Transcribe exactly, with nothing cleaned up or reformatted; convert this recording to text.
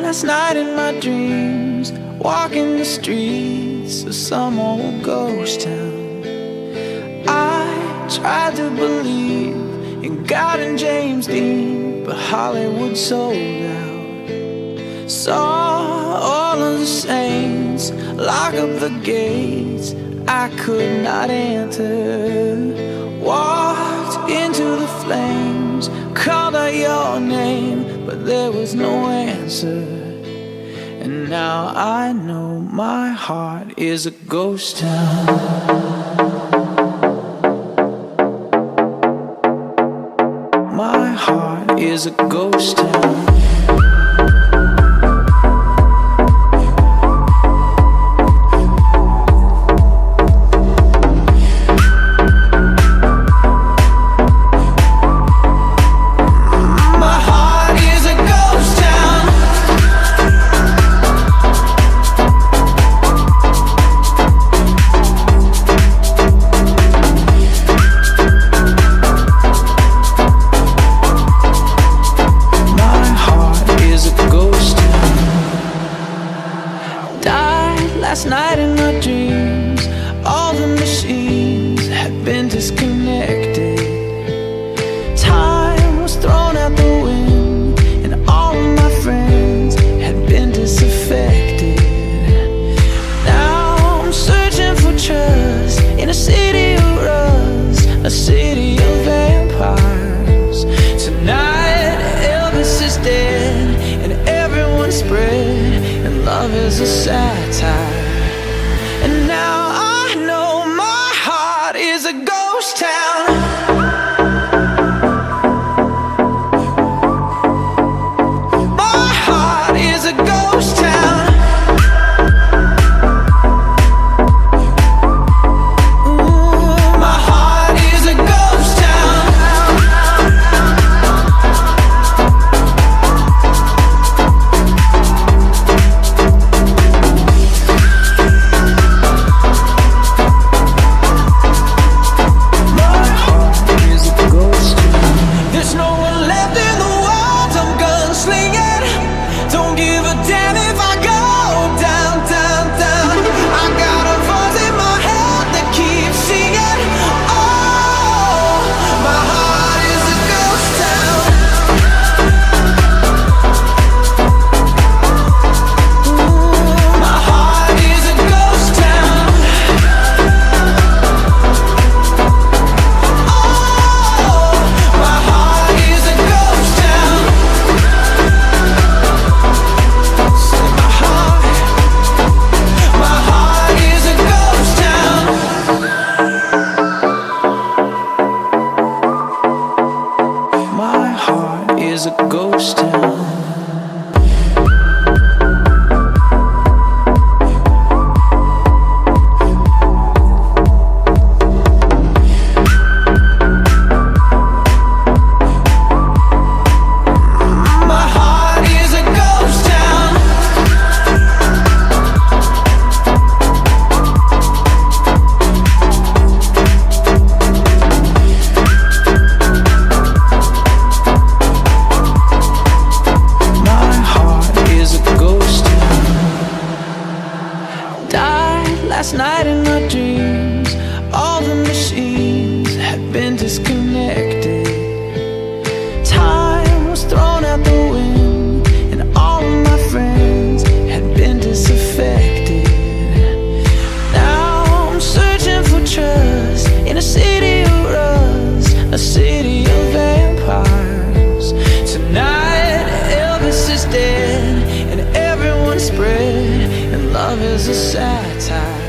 last night in my dreams, walking the streets of some old ghost town. I tried to believe in God and James Dean, but Hollywood sold out. Saw all of the saints lock up the gates I could not enter. Walked into the flames, called out your name, but there was no answer. And now I know my heart is a ghost town. My heart is a ghost town. Last night in my dreams, all the machines had been disconnected. Time was thrown out the wind, and all of my friends had been disaffected. Now I'm searching for trust in a city of rust, a city of vampires. Tonight Elvis is dead, and everyone's spread, and love is a satire. And now I know my heart is a ghost town. My heart is a ghost town. Ooh, my heart is a ghost town. Is a ghost town. Last night in my dreams, all the machines had been disconnected. Time was thrown out the wind, and all of my friends had been disaffected. Now I'm searching for trust in a city of rust, a city of vampires. Tonight Elvis is dead, and everyone's spread, and love is a satire.